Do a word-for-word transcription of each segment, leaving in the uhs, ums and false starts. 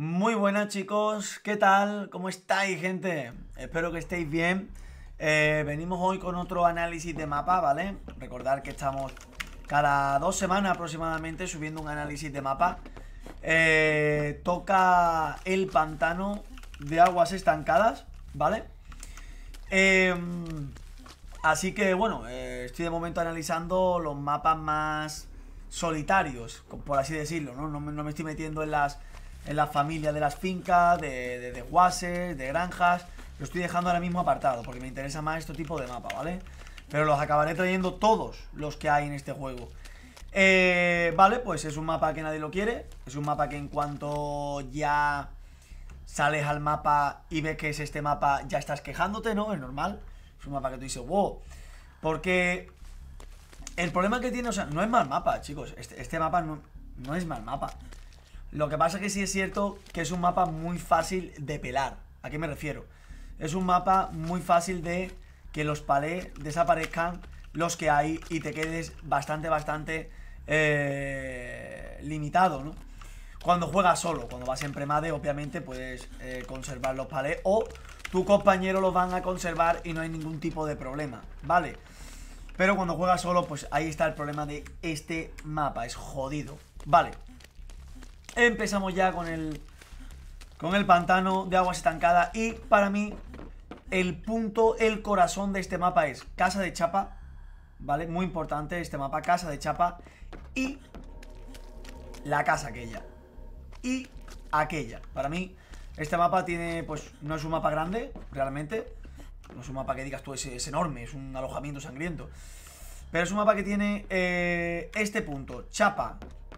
Muy buenas chicos, ¿qué tal? ¿Cómo estáis, gente? Espero que estéis bien. eh, Venimos hoy con otro análisis de mapa, ¿vale? Recordad que estamos cada dos semanas aproximadamente subiendo un análisis de mapa. eh, Toca el pantano de aguas estancadas, ¿vale? Eh, así que bueno, eh, estoy de momento analizando los mapas más solitarios, por así decirlo, ¿no? No me, no me estoy metiendo en las en la familia de las fincas, de, de, de guases, de granjas. Lo estoy dejando ahora mismo apartado porque me interesa más este tipo de mapa, ¿vale? Pero los acabaré trayendo todos los que hay en este juego. eh, Vale, pues es un mapa que nadie lo quiere. Es un mapa que en cuanto ya sales al mapa y ves que es este mapa, ya estás quejándote, ¿no? Es normal. Es un mapa que tú dices, wow. Porque el problema que tiene, o sea, no es mal mapa, chicos. Este, este mapa no, no es mal mapa. Lo que pasa es que sí es cierto que es un mapa muy fácil de pelar. ¿A qué me refiero? Es un mapa muy fácil de que los palés desaparezcan los que hay y te quedes bastante, bastante eh, limitado, ¿no? Cuando juegas solo, cuando vas en premade, obviamente puedes eh, conservar los palés o tu compañero los van a conservar y no hay ningún tipo de problema, ¿vale? Pero cuando juegas solo, pues ahí está el problema de este mapa, es jodido, ¿vale? Empezamos ya con el Con el pantano de aguas estancadas. Y para mí el punto, el corazón de este mapa es casa de chapa, ¿vale? Muy importante este mapa, casa de chapa. Y la casa aquella Y aquella. Para mí este mapa tiene, pues no es un mapa grande, realmente. No es un mapa que digas tú es, es enorme, es un alojamiento sangriento. Pero es un mapa que tiene eh, este punto, chapa,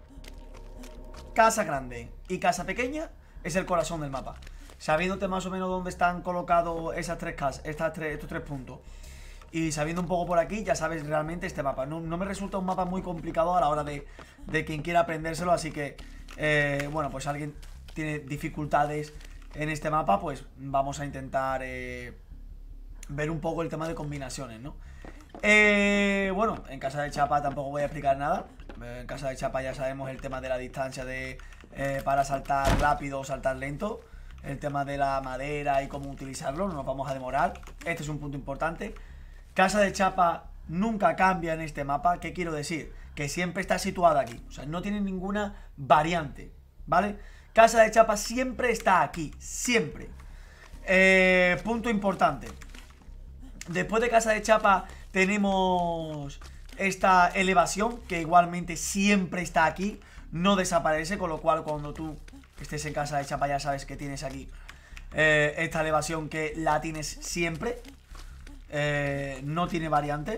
casa grande y casa pequeña. Es el corazón del mapa. Sabiéndote más o menos dónde están colocados esas tres casas, estas tres, estos tres puntos, y sabiendo un poco por aquí, ya sabes realmente este mapa. No, no me resulta un mapa muy complicado a la hora de, de quien quiera aprendérselo. Así que, eh, bueno, pues alguien tiene dificultades en este mapa, pues vamos a intentar eh, ver un poco el tema de combinaciones, ¿no? Eh, bueno, en casa de chapa tampoco voy a explicar nada. En casa de chapa ya sabemos el tema de la distancia de eh, para saltar rápido o saltar lento. El tema de la madera y cómo utilizarlo, no nos vamos a demorar. Este es un punto importante. Casa de chapa nunca cambia en este mapa. ¿Qué quiero decir? Que siempre está situada aquí. O sea, no tiene ninguna variante, ¿vale? Casa de chapa siempre está aquí, siempre. eh, Punto importante. Después de casa de chapa tenemos esta elevación, que igualmente siempre está aquí, no desaparece, con lo cual cuando tú estés en casa de chapa ya sabes que tienes aquí eh, esta elevación, que la tienes siempre, eh, no tiene variante.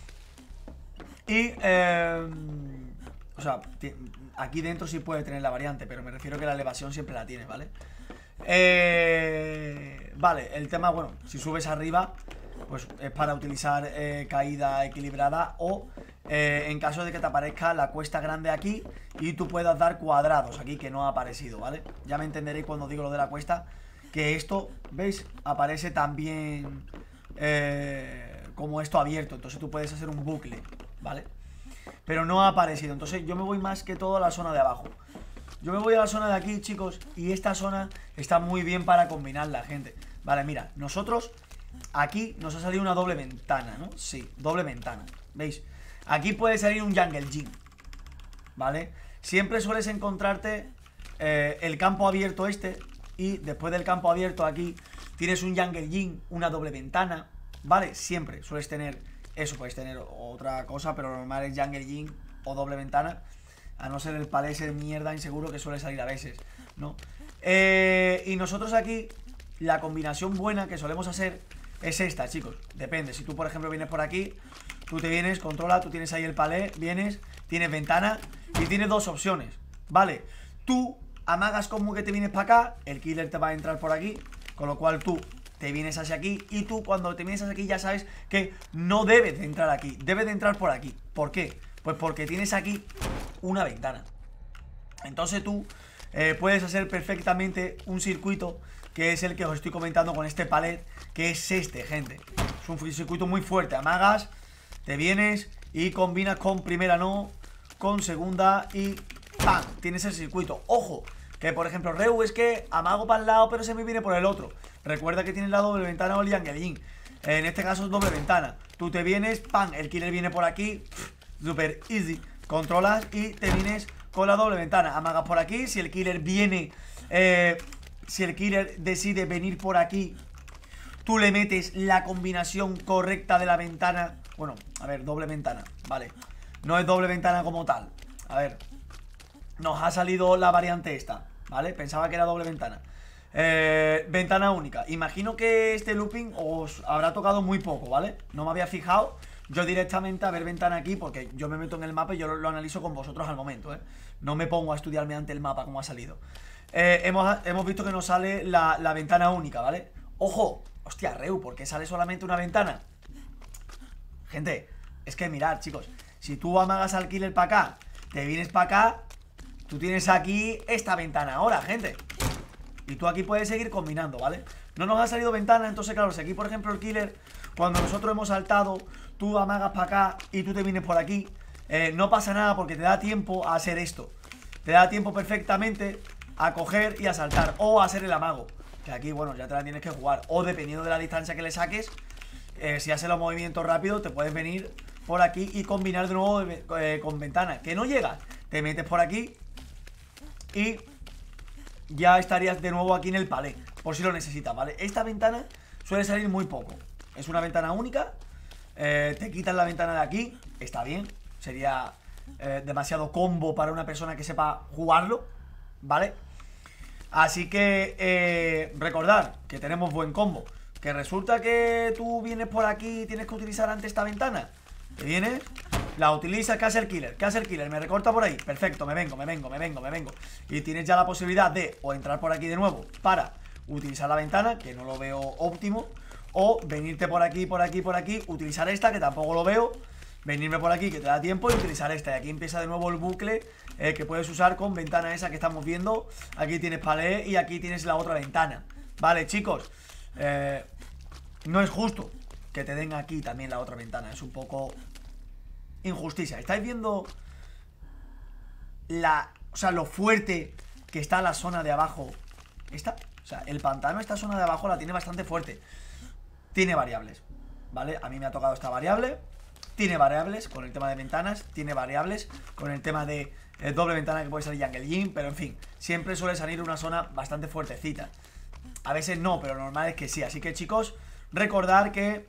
Y eh, o sea, aquí dentro sí puede tener la variante, pero me refiero que la elevación siempre la tiene, ¿vale? Eh, vale, el tema, bueno, si subes arriba, pues es para utilizar eh, caída equilibrada o eh, en caso de que te aparezca la cuesta grande aquí y tú puedas dar cuadrados aquí, que no ha aparecido, ¿vale? Ya me entenderéis cuando digo lo de la cuesta, que esto, ¿veis? Aparece también eh, como esto abierto, entonces tú puedes hacer un bucle, ¿vale? Pero no ha aparecido, entonces yo me voy más que todo a la zona de abajo. Yo me voy a la zona de aquí, chicos, y esta zona está muy bien para combinar la gente. Vale, mira, nosotros aquí nos ha salido una doble ventana, ¿no? Sí, doble ventana, ¿veis? Aquí puede salir un Jungle Gym, ¿vale? Siempre sueles encontrarte eh, el campo abierto este, y después del campo abierto aquí tienes un Jungle Gym, una doble ventana, ¿vale? Siempre sueles tener eso. Puedes tener otra cosa, pero lo normal es Jungle Gym o doble ventana, a no ser el palé ese mierda inseguro que suele salir a veces, ¿no? Eh, y nosotros aquí, la combinación buena que solemos hacer es esta, chicos. Depende, si tú por ejemplo vienes por aquí, tú te vienes, controla, tú tienes ahí el palé, vienes, tienes ventana y tienes dos opciones, ¿vale? Tú amagas como que te vienes para acá, el killer te va a entrar por aquí, con lo cual tú te vienes hacia aquí, y tú cuando te vienes hacia aquí ya sabes que no debes de entrar aquí, debes de entrar por aquí. ¿Por qué? Pues porque tienes aquí una ventana. Entonces tú eh, puedes hacer perfectamente un circuito, que es el que os estoy comentando con este palet, que es este, gente. Es un circuito muy fuerte. Amagas, te vienes y combinas con primera no, con segunda y ¡pam! Tienes el circuito. Ojo, Que por ejemplo, Reu, es que amago para el lado pero se me viene por el otro. Recuerda que tienes la doble ventana o el Yang Yin. En este caso es doble ventana. Tú te vienes, pan, el killer viene por aquí, super easy. Controlas y te vienes con la doble ventana. Amagas por aquí, si el killer viene, eh, si el killer decide venir por aquí, tú le metes la combinación correcta de la ventana. Bueno, a ver, doble ventana, vale. No es doble ventana como tal. A ver, nos ha salido la variante esta, ¿vale? Pensaba que era doble ventana. eh, Ventana única. Imagino que este looping os habrá tocado muy poco, ¿vale? No me había fijado yo directamente a ver ventana aquí, porque yo me meto en el mapa y yo lo, lo analizo con vosotros al momento, ¿eh? No me pongo a estudiarme ante el mapa como ha salido. eh, hemos, hemos visto que nos sale la, la ventana única, ¿vale? ¡Ojo! Hostia, Reu, ¿por qué sale solamente una ventana? Gente, es que mirad, chicos, si tú amagas al killer para acá, te vienes para acá, tú tienes aquí esta ventana ahora, gente. Y tú aquí puedes seguir combinando, ¿vale? No nos ha salido ventana, entonces claro, si aquí por ejemplo el killer, cuando nosotros hemos saltado, tú amagas para acá y tú te vienes por aquí, eh, no pasa nada porque te da tiempo a hacer esto. Te da tiempo perfectamente a coger y a saltar, o a hacer el amago, que aquí, bueno, ya te la tienes que jugar. O dependiendo de la distancia que le saques, eh, si haces los movimientos rápidos, te puedes venir por aquí y combinar de nuevo eh, con ventana. Que no llegas, te metes por aquí y ya estarías de nuevo aquí en el palé, por si lo necesitas, ¿vale? Esta ventana suele salir muy poco. Es una ventana única. eh, Te quitas la ventana de aquí, está bien. Sería eh, demasiado combo para una persona que sepa jugarlo, ¿vale? Así que eh, recordad que tenemos buen combo. Que resulta que tú vienes por aquí y tienes que utilizar antes esta ventana. Te vienes, la utilizas, ¿qué hace el killer? ¿Qué hace el killer? Me recorta por ahí, perfecto, me vengo, me vengo, me vengo, me vengo. Y tienes ya la posibilidad de o entrar por aquí de nuevo para utilizar la ventana, que no lo veo óptimo, o venirte por aquí, por aquí, por aquí, utilizar esta, que tampoco lo veo, venirme por aquí, que te da tiempo, y utilizar esta. Y aquí empieza de nuevo el bucle eh, que puedes usar con ventana esa que estamos viendo. Aquí tienes palé y aquí tienes la otra ventana. Vale, chicos, eh, no es justo que te den aquí también la otra ventana. Es un poco injusticia. ¿Estáis viendo la, o sea, lo fuerte que está la zona de abajo? Esta, o sea, el pantano, esta zona de abajo la tiene bastante fuerte. Tiene variables, ¿vale? A mí me ha tocado esta variable. Tiene variables con el tema de ventanas. Tiene variables con el tema de eh, doble ventana, que puede ser Yang Yin. Pero en fin, siempre suele salir una zona bastante fuertecita. A veces no, pero lo normal es que sí. Así que, chicos, recordar que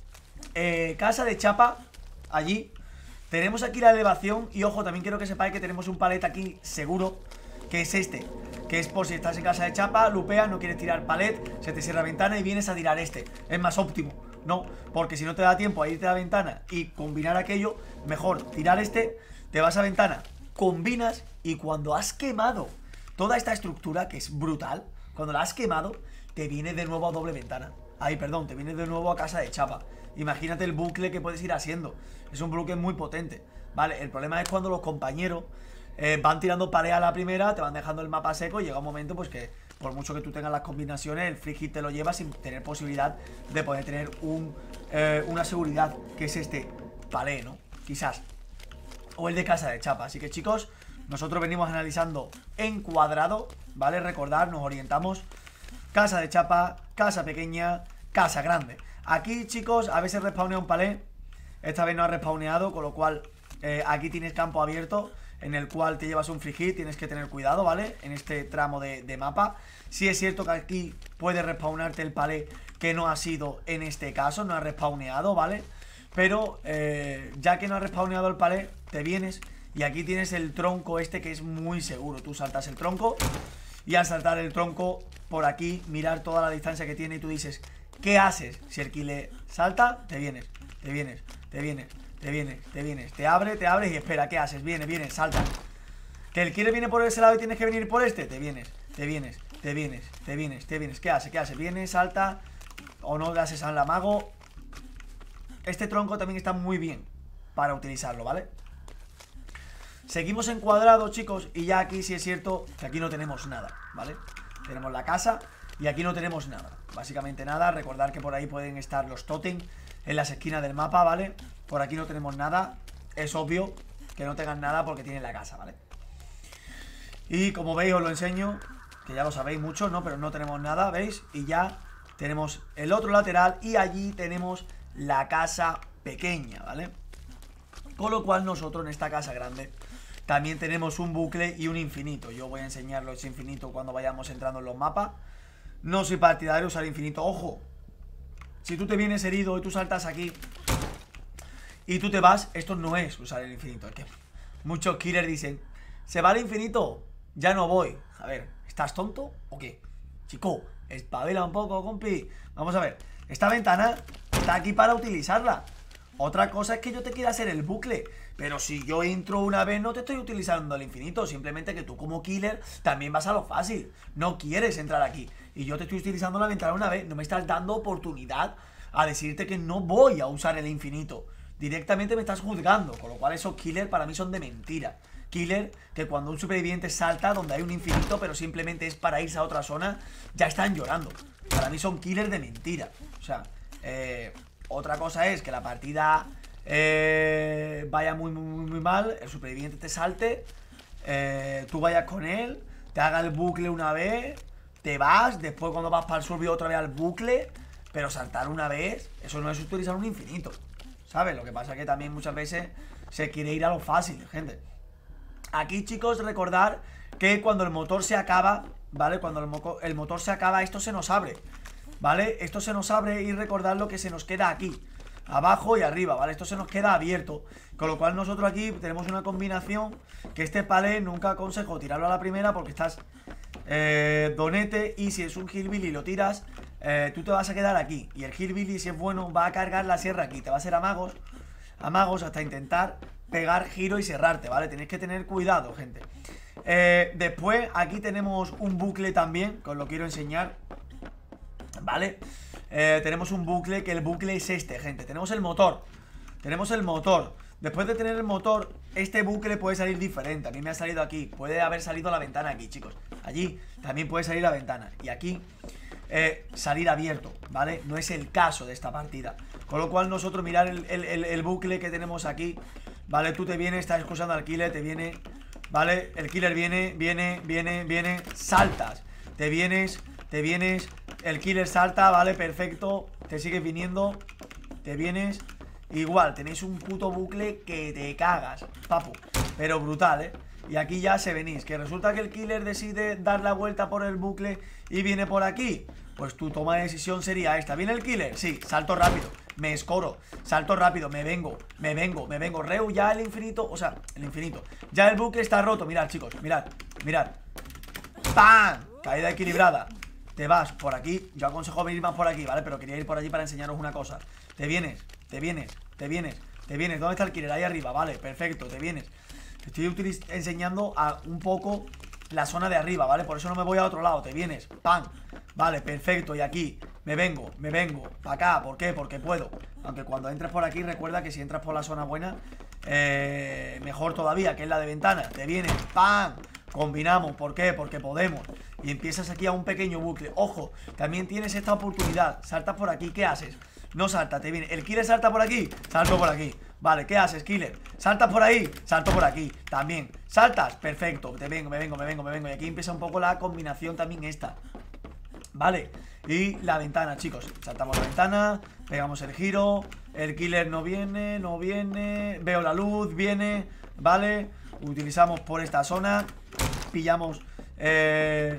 eh, casa de chapa, allí tenemos aquí la elevación. Y ojo, también quiero que sepáis que tenemos un palet aquí seguro, que es este, que es por si estás en casa de chapa, lupeas, no quieres tirar palet, se te cierra la ventana y vienes a tirar este. Es más óptimo, ¿no? Porque si no te da tiempo a irte a la ventana y combinar aquello, mejor tirar este, te vas a ventana, combinas, y cuando has quemado toda esta estructura, que es brutal, cuando la has quemado, te viene de nuevo a doble ventana. Ay, perdón, te viene de nuevo a casa de chapa. Imagínate el bucle que puedes ir haciendo. Es un bucle muy potente, ¿vale? El problema es cuando los compañeros eh, van tirando pared a la primera, te van dejando el mapa seco, y llega un momento pues que por mucho que tú tengas las combinaciones, el free hit te lo lleva sin tener posibilidad de poder tener un, eh, una seguridad, que es este palé, ¿no? Quizás. O el de casa de chapa. Así que, chicos, nosotros venimos analizando en cuadrado, ¿vale? Recordad, nos orientamos casa de chapa, casa pequeña, casa grande. Aquí, chicos, a veces respawnea un palé. Esta vez no ha respawneado, con lo cual eh, aquí tienes campo abierto en el cual te llevas un free hit. Tienes que tener cuidado, ¿vale? En este tramo de, de mapa. Sí es cierto que aquí puede respawnarte el palé, que no ha sido en este caso, no ha respawneado, ¿vale? Pero eh, ya que no ha respawneado el palé, te vienes y aquí tienes el tronco este, que es muy seguro. Tú saltas el tronco y al saltar el tronco por aquí, mirar toda la distancia que tiene, y tú dices, ¿qué haces? Si el killer salta, te vienes, te vienes, te vienes, te vienes, te vienes, te abre, te abres y espera, ¿qué haces? Viene, viene, salta. Que el killer viene por ese lado y tienes que venir por este, te vienes, te vienes, te vienes, te vienes, te vienes. ¿Qué hace? ¿Qué hace? Viene, salta, o no le haces al amago. Este tronco también está muy bien para utilizarlo, ¿vale? Seguimos en cuadrado, chicos, y ya aquí sí es cierto que aquí no tenemos nada, ¿vale? Tenemos la casa y aquí no tenemos nada, básicamente nada. Recordar que por ahí pueden estar los totem en las esquinas del mapa, ¿vale? Por aquí no tenemos nada. Es obvio que no tengan nada porque tienen la casa, ¿vale? Y como veis os lo enseño, que ya lo sabéis mucho, ¿no? Pero no tenemos nada, ¿veis? Y ya tenemos el otro lateral y allí tenemos la casa pequeña, ¿vale? Con lo cual nosotros en esta casa grande también tenemos un bucle y un infinito. Yo voy a enseñarlo ese infinito cuando vayamos entrando en los mapas. No soy partidario de usar infinito. ¡Ojo! Si tú te vienes herido y tú saltas aquí y tú te vas, esto no es usar el infinito. Es que muchos killers dicen, ¿se va al infinito? Ya no voy. A ver, ¿estás tonto o qué? Chico, espabila un poco, compi. Vamos a ver, esta ventana está aquí para utilizarla. Otra cosa es que yo te quiera hacer el bucle, pero si yo entro una vez no te estoy utilizando el infinito. Simplemente que tú como killer también vas a lo fácil. No quieres entrar aquí y yo te estoy utilizando la ventana una vez. No me estás dando oportunidad a decirte que no voy a usar el infinito. Directamente me estás juzgando, con lo cual esos killers para mí son de mentira. Killer que cuando un superviviente salta donde hay un infinito pero simplemente es para irse a otra zona, ya están llorando. Para mí son killers de mentira. O sea, eh... otra cosa es que la partida eh, vaya muy, muy, muy mal, el superviviente te salte, eh, tú vayas con él, te haga el bucle una vez, te vas, después cuando vas para el survey otra vez al bucle, pero saltar una vez, eso no es utilizar un infinito, ¿sabes? Lo que pasa es que también muchas veces se quiere ir a lo fácil, gente. Aquí, chicos, recordar que cuando el motor se acaba, ¿vale? Cuando el, mo el motor se acaba, esto se nos abre, ¿vale? Esto se nos abre y recordad lo que se nos queda aquí, abajo y arriba, ¿vale? Esto se nos queda abierto, con lo cual nosotros aquí tenemos una combinación que este palé nunca aconsejo tirarlo a la primera porque estás eh, donete y si es un hillbilly y lo tiras, eh, tú te vas a quedar aquí y el hillbilly si es bueno va a cargar la sierra aquí, te va a hacer amagos, amagos hasta intentar pegar giro y cerrarte, ¿vale? Tenéis que tener cuidado, gente. Eh, después aquí tenemos un bucle también, que os lo quiero enseñar, ¿vale? Eh, tenemos un bucle, que el bucle es este, gente. Tenemos el motor, tenemos el motor. Después de tener el motor, este bucle puede salir diferente. A mí me ha salido aquí, puede haber salido la ventana aquí, chicos. Allí también puede salir la ventana y aquí eh, salir abierto, ¿vale? No es el caso de esta partida. Con lo cual nosotros mirar el, el, el, el bucle que tenemos aquí, ¿vale? Tú te vienes, estás escuchando al killer, te viene, ¿vale? El killer viene, viene, viene, viene, saltas, te vienes, te vienes, el killer salta, ¿vale? Perfecto, te sigues viniendo, te vienes, igual, tenéis un puto bucle que te cagas, papu, pero brutal, ¿eh? Y aquí ya se venís, que resulta que el killer decide dar la vuelta por el bucle y viene por aquí, pues tu toma de decisión sería esta. ¿Viene el killer? Sí, salto rápido, me escoro, salto rápido, me vengo, me vengo, me vengo, reu, ya el infinito, o sea, el infinito, ya el bucle está roto, mirad chicos, mirad, mirad, ¡pam! Caída equilibrada. Te vas por aquí, yo aconsejo venir más por aquí, ¿vale? Pero quería ir por allí para enseñaros una cosa. Te vienes, te vienes, te vienes, te vienes. ¿Dónde está el killer? Ahí arriba, vale, perfecto, te vienes. Te estoy enseñando a un poco la zona de arriba, ¿vale? Por eso no me voy a otro lado, te vienes, ¡pam! Vale, perfecto, y aquí me vengo, me vengo, para acá, ¿por qué? Porque puedo. Aunque cuando entres por aquí, recuerda que si entras por la zona buena, eh, mejor todavía, que es la de ventana. Te vienes, ¡pam! Combinamos, ¿por qué? Porque podemos. Y empiezas aquí a un pequeño bucle. Ojo, también tienes esta oportunidad. Saltas por aquí, ¿qué haces? No salta, te viene. ¿El killer salta por aquí? Salto por aquí. Vale, ¿qué haces, killer? ¿Saltas por ahí? Salto por aquí, también. ¿Saltas? Perfecto, te vengo, me vengo, me vengo, me vengo. Y aquí empieza un poco la combinación también esta. Vale, y la ventana, chicos. Saltamos la ventana, pegamos el giro. El killer no viene, no viene. Veo la luz, viene. Vale, utilizamos por esta zona. Pillamos eh,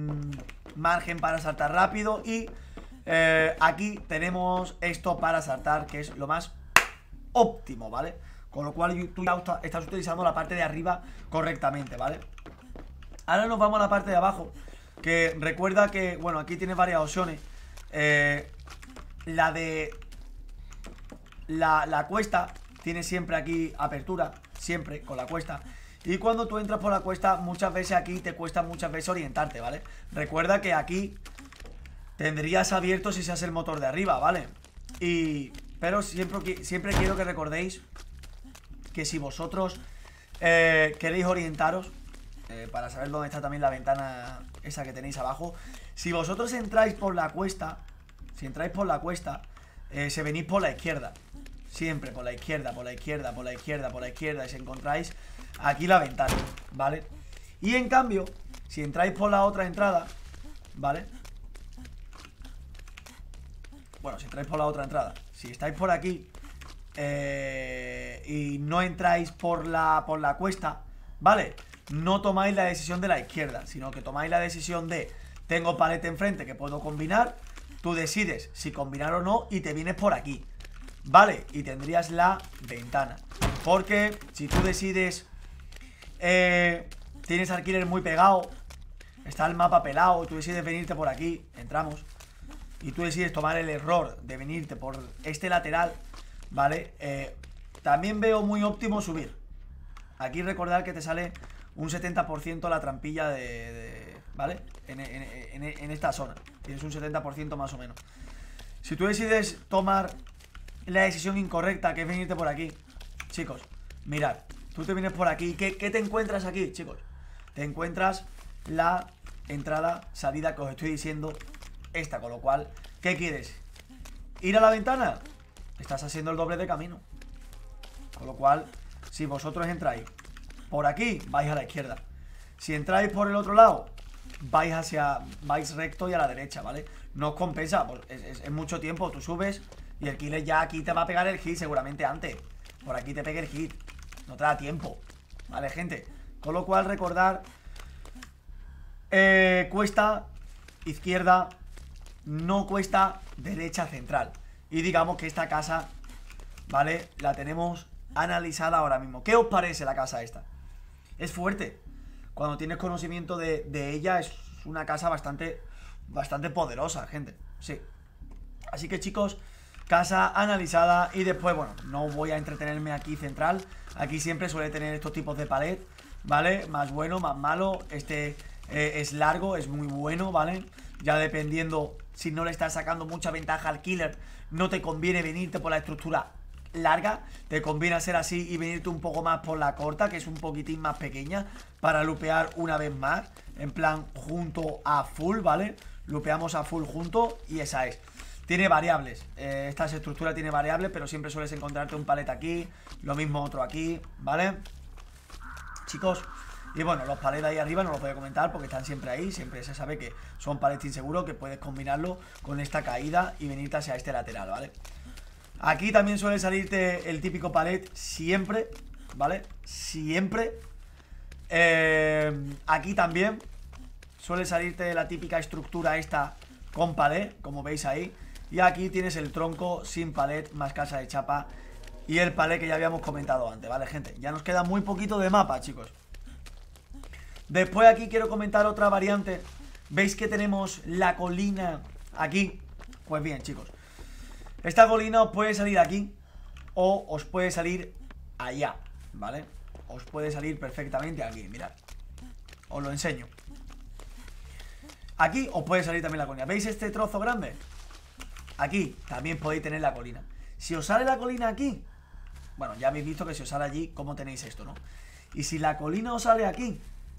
margen para saltar rápido. Y eh, aquí tenemos esto para saltar, que es lo más óptimo, ¿vale? Con lo cual tú ya estás utilizando la parte de arriba correctamente, ¿vale? Ahora nos vamos a la parte de abajo, que recuerda que, bueno, aquí tienes varias opciones. eh, La de la, la cuesta tiene siempre aquí apertura, siempre con la cuesta. Y cuando tú entras por la cuesta, muchas veces aquí te cuesta muchas veces orientarte, ¿vale? Recuerda que aquí tendrías abierto si se hace el motor de arriba, ¿vale? Y... pero siempre, siempre quiero que recordéis que si vosotros eh, queréis orientaros, eh, para saber dónde está también la ventana esa que tenéis abajo, si vosotros entráis por la cuesta, si entráis por la cuesta, eh, se venís por la izquierda. Siempre por la izquierda, por la izquierda, por la izquierda, por la izquierda, y si encontráis aquí la ventana, ¿vale? Y en cambio, si entráis por la otra entrada, ¿vale? Bueno, si entráis por la otra entrada, si estáis por aquí eh, y no entráis por la, por la cuesta, ¿vale? No tomáis la decisión de la izquierda, sino que tomáis la decisión de tengo palete enfrente que puedo combinar. Tú decides si combinar o no y te vienes por aquí, ¿vale? Y tendrías la ventana. Porque si tú decides eh, tienes alquiler muy pegado, está el mapa pelado, tú decides venirte por aquí, entramos, y tú decides tomar el error de venirte por este lateral, ¿vale? Eh, también veo muy óptimo subir. Aquí recordar que te sale un setenta por ciento la trampilla de... de ¿vale? En, en, en, en esta zona tienes un setenta por ciento más o menos. Si tú decides tomar la decisión incorrecta, que es venirte por aquí, chicos, mirad, tú te vienes por aquí, ¿qué, qué te encuentras aquí, chicos? Te encuentras la entrada, salida que os estoy diciendo, esta, con lo cual, ¿qué quieres? ¿Ir a la ventana? Estás haciendo el doble de camino. Con lo cual, si vosotros entráis por aquí, vais a la izquierda. Si entráis por el otro lado, vais hacia, vais recto y a la derecha, ¿vale? No os compensa, pues es, es, es mucho tiempo. Tú subes y el killer ya aquí te va a pegar el hit seguramente antes. Por aquí te pegue el hit, no te da tiempo, ¿vale, gente? Con lo cual, recordar eh, cuesta izquierda, no cuesta derecha central. Y digamos que esta casa, ¿vale? La tenemos analizada ahora mismo. ¿Qué os parece la casa esta? Es fuerte. Cuando tienes conocimiento de, de ella, es una casa bastante, bastante poderosa, gente. Sí. Así que, chicos, casa analizada. Y después, bueno, no voy a entretenerme aquí central. Aquí siempre suele tener estos tipos de palet, ¿vale? Más bueno, más malo. Este eh, es largo, es muy bueno, ¿vale? Ya dependiendo, si no le estás sacando mucha ventaja al killer, no te conviene venirte por la estructura larga, te conviene hacer así y venirte un poco más por la corta, que es un poquitín más pequeña, para lupear una vez más, en plan junto a full, ¿vale? Lupeamos a full junto y esa es. Tiene variables, eh, esta estructura tiene variables, pero siempre sueles encontrarte un palet aquí, lo mismo otro aquí, ¿vale? Chicos, y bueno, los palets ahí arriba no los voy a comentar porque están siempre ahí, siempre se sabe que son palets inseguros, que puedes combinarlo con esta caída y venirte hacia este lateral, ¿vale? Aquí también suele salirte el típico palet siempre, ¿vale? Siempre. Eh, aquí también suele salirte la típica estructura esta con palet, como veis ahí. Y aquí tienes el tronco sin palet, más casa de chapa y el palet que ya habíamos comentado antes, ¿vale, gente? Ya nos queda muy poquito de mapa, chicos. Después aquí quiero comentar otra variante. ¿Veis que tenemos la colina aquí? Pues bien, chicos, esta colina os puede salir aquí o os puede salir allá, ¿vale? Os puede salir perfectamente aquí, mirad. Os lo enseño. Aquí os puede salir también la colina. ¿Veis este trozo grande? Aquí también podéis tener la colina. Si os sale la colina aquí, bueno, ya habéis visto que si os sale allí, ¿cómo tenéis esto, no? Y si la colina os sale aquí,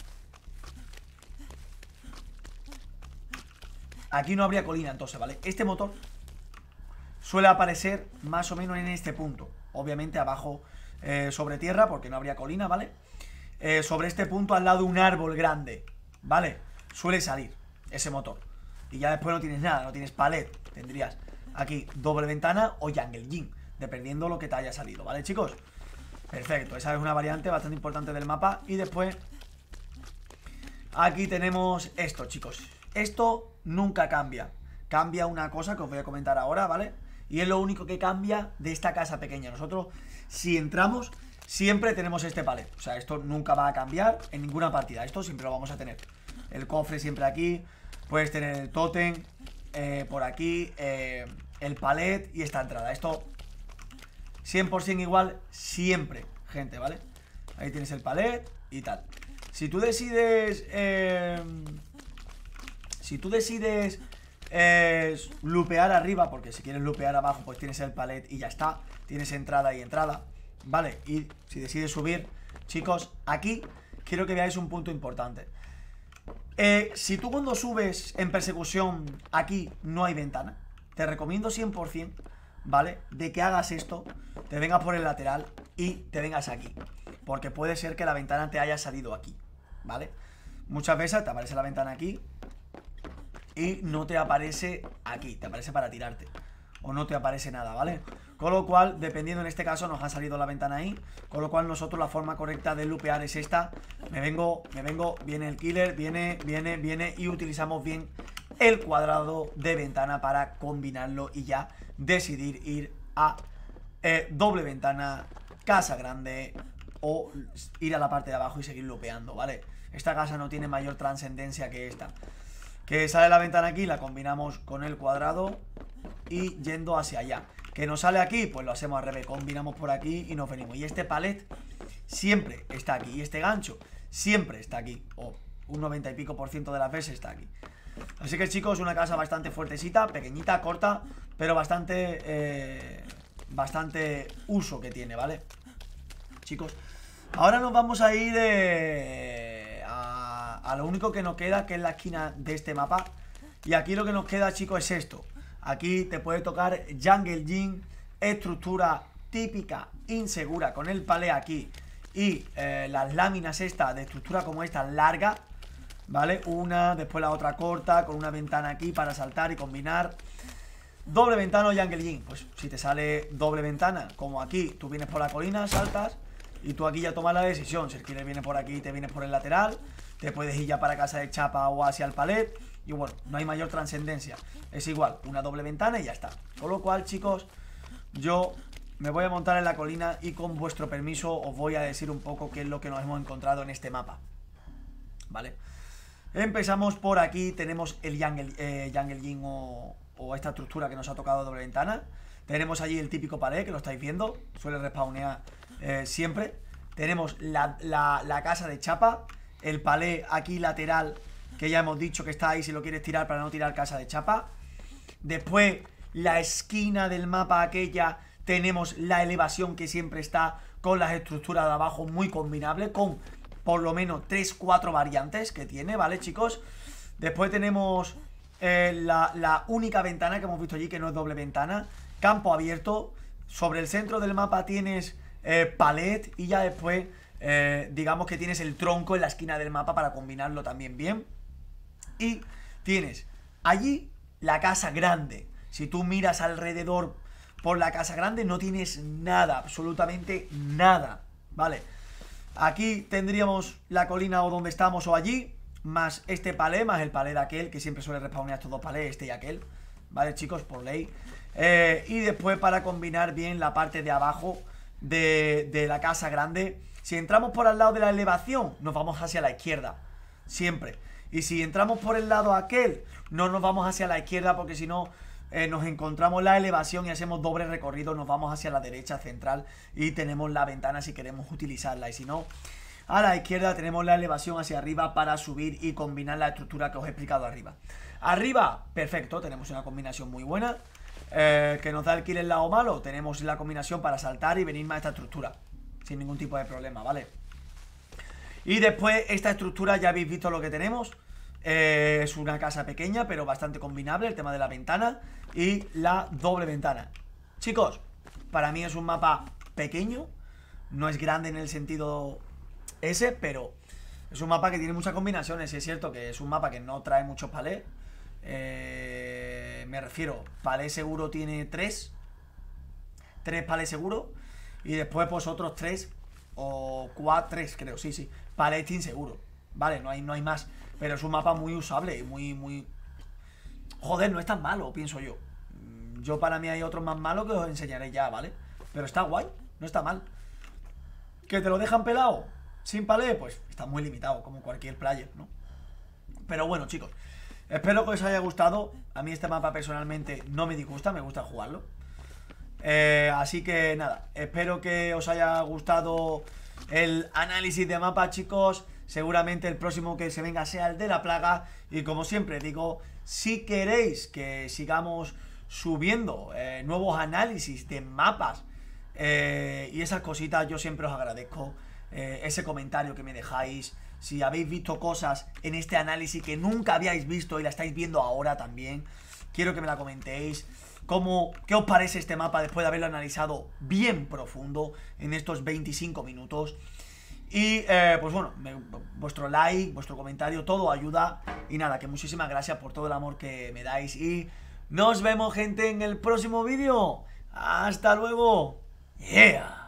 aquí no habría colina entonces, ¿vale? Este motor suele aparecer más o menos en este punto. Obviamente abajo eh, sobre tierra, porque no habría colina, ¿vale? Eh, sobre este punto al lado de un árbol grande, ¿vale? Suele salir ese motor. Y ya después no tienes nada, no tienes palet. Tendrías aquí doble ventana o jungle gym, dependiendo lo que te haya salido, ¿vale, chicos? Perfecto, esa es una variante bastante importante del mapa. Y después aquí tenemos esto, chicos. Esto nunca cambia. Cambia una cosa que os voy a comentar ahora, ¿vale? Y es lo único que cambia de esta casa pequeña. Nosotros, si entramos, siempre tenemos este palet. O sea, esto nunca va a cambiar en ninguna partida. Esto siempre lo vamos a tener. El cofre siempre aquí. Puedes tener el tótem eh, por aquí, eh, el palet y esta entrada. Esto cien por cien igual siempre, gente, ¿vale? Ahí tienes el palet y tal. Si tú decides... Eh, si tú decides... Eh, lupear arriba, porque si quieres lupear abajo pues tienes el palet y ya está. Tienes entrada y entrada, ¿vale? Y si decides subir, chicos, aquí quiero que veáis un punto importante. eh, Si tú cuando subes en persecución aquí no hay ventana, te recomiendo cien por cien, ¿vale? De que hagas esto, te vengas por el lateral y te vengas aquí, porque puede ser que la ventana te haya salido aquí, ¿vale? muchas veces te aparece la ventana aquí y no te aparece aquí, te aparece para tirarte, o no te aparece nada, ¿vale? Con lo cual, dependiendo, en este caso nos ha salido la ventana ahí, con lo cual nosotros la forma correcta de lupear es esta. Me vengo, me vengo, viene el killer, viene, viene, viene y utilizamos bien el cuadrado de ventana para combinarlo y ya decidir ir a eh, doble ventana, casa grande o ir a la parte de abajo y seguir lupeando, ¿vale? Esta casa no tiene mayor trascendencia que esta. Que sale la ventana aquí, la combinamos con el cuadrado y yendo hacia allá. Que nos sale aquí, pues lo hacemos al revés, combinamos por aquí y nos venimos. Y este palet siempre está aquí, y este gancho siempre está aquí, o un noventa y pico por ciento de las veces está aquí. Así que chicos, una casa bastante fuertecita, pequeñita, corta, pero bastante eh, bastante uso que tiene, ¿vale? Chicos, ahora nos vamos a ir eh, a, a lo único que nos queda, que es la esquina de este mapa. Y aquí lo que nos queda, chicos, es esto. Aquí te puede tocar Jungle Gym, estructura típica, insegura, con el palé aquí y eh, las láminas estas de estructura como esta, larga, ¿vale? Una, después la otra corta, con una ventana aquí para saltar y combinar. Doble ventana o Jungle Gym, pues si te sale doble ventana, como aquí, tú vienes por la colina, saltas y tú aquí ya tomas la decisión. Si el killer viene por aquí y te vienes por el lateral, te puedes ir ya para casa de chapa o hacia el palet. Y bueno, no hay mayor trascendencia. Es igual, una doble ventana y ya está. Con lo cual, chicos, yo me voy a montar en la colina y con vuestro permiso os voy a decir un poco qué es lo que nos hemos encontrado en este mapa, ¿vale? Empezamos por aquí, tenemos el Jungle, eh, Jungle Gym o, o esta estructura que nos ha tocado doble ventana. Tenemos allí el típico palet, que lo estáis viendo, suele respawnear eh, siempre. Tenemos la, la, la casa de chapa, el palet aquí lateral, que ya hemos dicho que está ahí si lo quieres tirar para no tirar casa de chapa. Después, la esquina del mapa aquella, tenemos la elevación que siempre está con las estructuras de abajo, muy combinable, con por lo menos tres cuatro variantes que tiene, ¿vale, chicos? Después tenemos eh, la, la única ventana que hemos visto allí, que no es doble ventana, campo abierto. Sobre el centro del mapa tienes eh, palet y ya después, eh, digamos que tienes el tronco en la esquina del mapa para combinarlo también bien. Y tienes allí la casa grande. Si tú miras alrededor por la casa grande, no tienes nada, absolutamente nada, ¿vale? Aquí tendríamos la colina o donde estamos o allí, más este palé, más el palé de aquel, que siempre suele respawnear estos dos palés, este y aquel, ¿vale, chicos? Por ley. Eh, y después, para combinar bien la parte de abajo de, de la casa grande, si entramos por al lado de la elevación, nos vamos hacia la izquierda, siempre. Y si entramos por el lado aquel, no nos vamos hacia la izquierda, porque si no eh, nos encontramos la elevación y hacemos doble recorrido, nos vamos hacia la derecha central y tenemos la ventana si queremos utilizarla. Y si no, a la izquierda tenemos la elevación hacia arriba para subir y combinar la estructura que os he explicado arriba. Arriba, perfecto, tenemos una combinación muy buena. Eh, que nos da el kill el lado malo, tenemos la combinación para saltar y venir más a esta estructura sin ningún tipo de problema, ¿vale? Y después esta estructura ya habéis visto lo que tenemos. eh, Es una casa pequeña pero bastante combinable, el tema de la ventana y la doble ventana. Chicos, para mí es un mapa pequeño, no es grande en el sentido ese, pero es un mapa que tiene muchas combinaciones. Y es cierto que es un mapa que no trae muchos palés. eh, Me refiero, palé seguro tiene tres Tres palés seguro. Y después pues otros tres o cuatro, tres creo, sí, sí, palet inseguro, vale, no hay, no hay más. Pero es un mapa muy usable y muy, muy... Joder, no es tan malo, pienso yo. Yo para mí hay otros más malos que os enseñaré ya, ¿vale? Pero está guay, no está mal. ¿Que te lo dejan pelado sin palé? Pues está muy limitado, como cualquier player, ¿no? Pero bueno, chicos, espero que os haya gustado. A mí este mapa personalmente no me disgusta, me gusta jugarlo. Eh, así que nada, espero que os haya gustado el análisis de mapa, chicos. Seguramente el próximo que se venga sea el de la plaga. Y como siempre digo, si queréis que sigamos subiendo eh, nuevos análisis de mapas eh, y esas cositas, yo siempre os agradezco eh, ese comentario que me dejáis. Si habéis visto cosas en este análisis que nunca habíais visto y la estáis viendo ahora también, quiero que me la comentéis. ¿Cómo, ¿Qué os parece este mapa después de haberlo analizado bien profundo en estos veinticinco minutos? Y eh, pues bueno, me, vuestro like, vuestro comentario, todo ayuda. Y nada, que muchísimas gracias por todo el amor que me dais. Y nos vemos, gente, en el próximo vídeo. Hasta luego. Yeah.